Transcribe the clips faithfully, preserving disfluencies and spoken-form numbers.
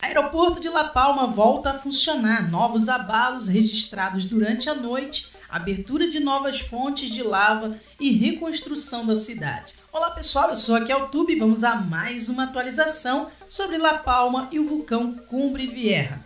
Aeroporto de La Palma volta a funcionar. Novos abalos registrados durante a noite, abertura de novas fontes de lava e reconstrução da cidade. Olá pessoal, eu sou a Keltube e vamos a mais uma atualização sobre La Palma e o vulcão Cumbre Vieja.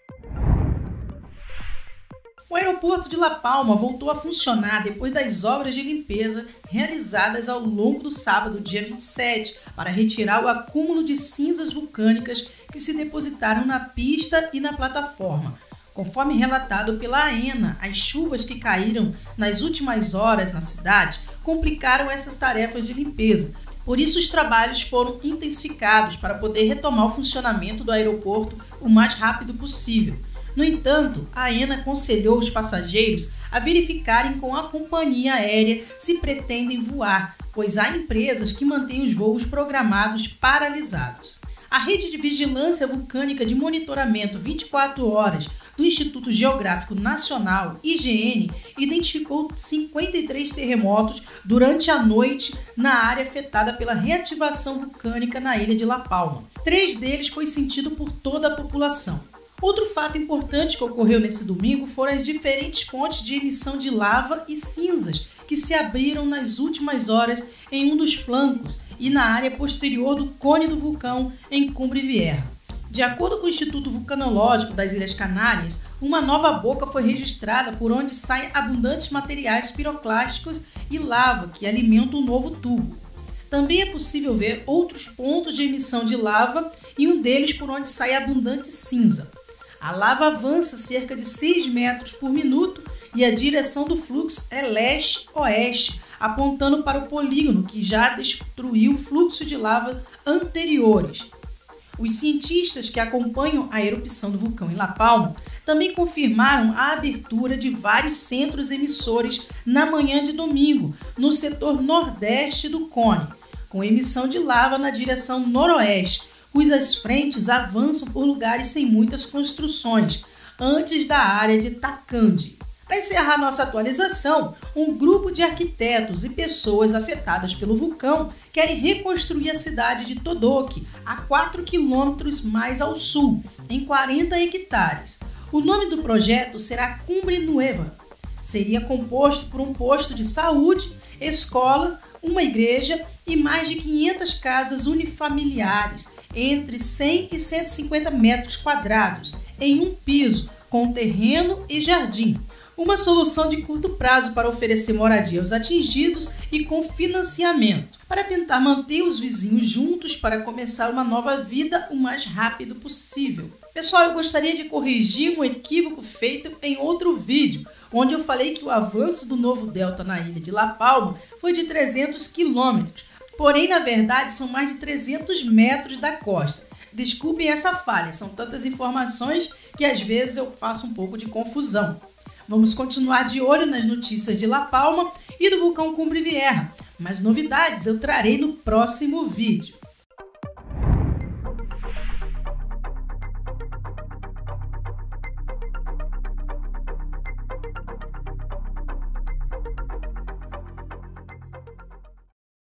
O aeroporto de La Palma voltou a funcionar depois das obras de limpeza realizadas ao longo do sábado, dia vinte e sete, para retirar o acúmulo de cinzas vulcânicas que se depositaram na pista e na plataforma. Conforme relatado pela AENA, as chuvas que caíram nas últimas horas na cidade complicaram essas tarefas de limpeza. Por isso, os trabalhos foram intensificados para poder retomar o funcionamento do aeroporto o mais rápido possível. No entanto, a AENA aconselhou os passageiros a verificarem com a companhia aérea se pretendem voar, pois há empresas que mantêm os voos programados paralisados. A Rede de Vigilância Vulcânica de Monitoramento vinte e quatro horas do Instituto Geográfico Nacional, I G N, identificou cinquenta e três terremotos durante a noite na área afetada pela reativação vulcânica na ilha de La Palma. Três deles foi sentido por toda a população. Outro fato importante que ocorreu nesse domingo foram as diferentes fontes de emissão de lava e cinzas que se abriram nas últimas horas em um dos flancos e na área posterior do cone do vulcão em Cumbre Vieja. De acordo com o Instituto Vulcanológico das Ilhas Canárias, uma nova boca foi registrada por onde saem abundantes materiais piroclásticos e lava que alimentam o novo tubo. Também é possível ver outros pontos de emissão de lava e um deles por onde sai abundante cinza. A lava avança cerca de seis metros por minuto e a direção do fluxo é leste-oeste, apontando para o polígono que já destruiu fluxos de lava anteriores. Os cientistas que acompanham a erupção do vulcão em La Palma também confirmaram a abertura de vários centros emissores na manhã de domingo, no setor nordeste do cone, com emissão de lava na direção noroeste, cujas frentes avançam por lugares sem muitas construções, antes da área de Tacandi. Para encerrar nossa atualização, um grupo de arquitetos e pessoas afetadas pelo vulcão querem reconstruir a cidade de Todoque, a quatro quilômetros mais ao sul, em quarenta hectares. O nome do projeto será Cumbre Nueva. Seria composto por um posto de saúde, escolas, uma igreja e mais de quinhentas casas unifamiliares, entre cem e cento e cinquenta metros quadrados, em um piso, com terreno e jardim. Uma solução de curto prazo para oferecer moradia aos atingidos e com financiamento, para tentar manter os vizinhos juntos para começar uma nova vida o mais rápido possível. Pessoal, eu gostaria de corrigir um equívoco feito em outro vídeo, onde eu falei que o avanço do novo delta na ilha de La Palma foi de trezentos quilômetros, porém, na verdade, são mais de trezentos metros da costa. Desculpem essa falha, são tantas informações que às vezes eu faço um pouco de confusão. Vamos continuar de olho nas notícias de La Palma e do vulcão Cumbre Vieja. Mais novidades eu trarei no próximo vídeo.